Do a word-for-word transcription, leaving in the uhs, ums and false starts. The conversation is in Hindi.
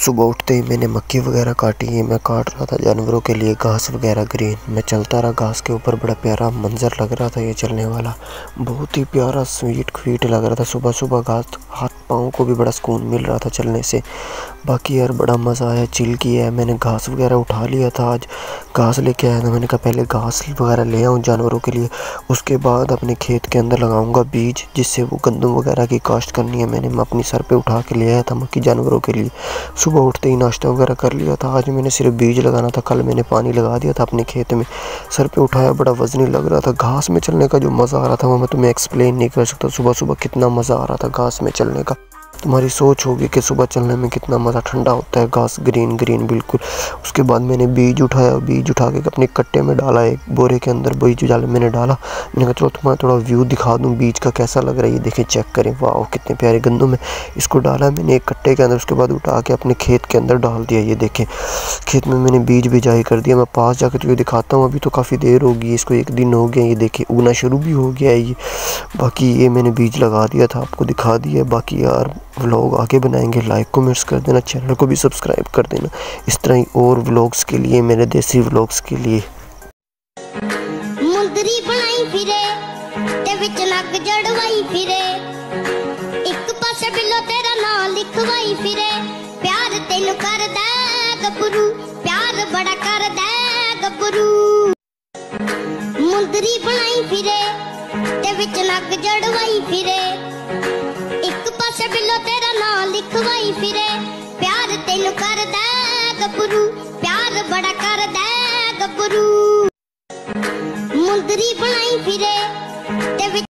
सुबह उठते ही मैंने मक्की वगैरह काटी है। मैं काट रहा था जानवरों के लिए घास वगैरह ग्रीन। मैं चलता रहा घास के ऊपर, बड़ा प्यारा मंजर लग रहा था ये चलने वाला, बहुत ही प्यारा स्वीट क्वीट लग रहा था। सुबह सुबह घास, हाथ पाँव को भी बड़ा सुकून मिल रहा था चलने से। बाकी यार बड़ा मज़ा आया, चिल किया है। मैंने घास वगैरह उठा लिया था, आज घास लेके आया था। मैंने कहा पहले घास वगैरह ले आऊँ जानवरों के लिए, उसके बाद अपने खेत के अंदर लगाऊंगा बीज, जिससे वो गंदम वगैरह की काश्त करनी है। मैंने अपनी सर पे उठा के ले आया था मक्की जानवरों के लिए। सुबह उठते ही नाश्ता वगैरह कर लिया था। आज मैंने सिर्फ बीज लगाना था, कल मैंने पानी लगा दिया था अपने खेत में। सर पे उठाया, बड़ा वजनी लग रहा था। घास में चलने का जो मज़ा आ रहा था वो मैं तुम्हें एक्सप्लेन नहीं कर सकता। सुबह सुबह कितना मज़ा आ रहा था घास में चलने का। तुम्हारी सोच होगी कि सुबह चलने में कितना मज़ा, ठंडा होता है घास, ग्रीन ग्रीन बिल्कुल। उसके बाद मैंने बीज उठाया, बीज उठा के अपने कट्टे में डाला, एक बोरे के अंदर बीज जाल मैंने डाला। मैंने कहा चलो तुम्हारा थोड़ा व्यू दिखा दूँ बीज का कैसा लग रहा है, ये देखें, चेक करें, वाह कितने प्यारे गंदों में। इसको डाला मैंने एक कट्टे के अंदर, उसके बाद उठा के अपने खेत के अंदर डाल दिया। ये देखें खेत में मैंने बीज बिजाई कर दिया। मैं पास जाकर तुझे दिखाता हूँ, अभी तो काफ़ी देर होगी, इसको एक दिन हो गया। ये देखें उगना शुरू भी हो गया है ये। बाकी ये मैंने बीज लगा दिया था, आपको दिखा दिया। बाकी यार व्लॉग आगे बनाएंगे, लाइक कमेंट्स कर देना, चैनल को भी सब्सक्राइब कर देना। इस तरह ही और व्लॉग्स के लिए, मेरे देसी व्लॉग्स के लिए। मुंदरी बनाई फिरे ते विच नग जड़वाई फिरे, एक पासे बिल्लो तेरा नाम लिखवाई फिरे। प्यार तेनू करदा गबरू, प्यार बड़ा करदा गबरू। मुंदरी बनाई फिरे ते विच नग जड़वाई फिरे, एक पासे बिल्लो तेरा नाम लिखवाई फिरे। प्यार तेनू करदा गबरू, प्यार बड़ा करदा गबरू। मुंदरी बनाई फिरे ते